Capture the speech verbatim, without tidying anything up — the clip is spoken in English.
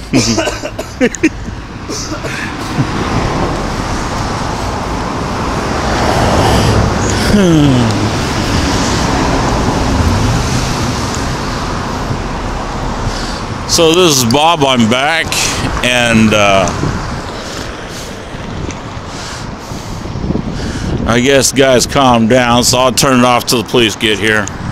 So this is Bob. I'm back, and uh, I guess guys calm down, so I'll turn it off till the police get here.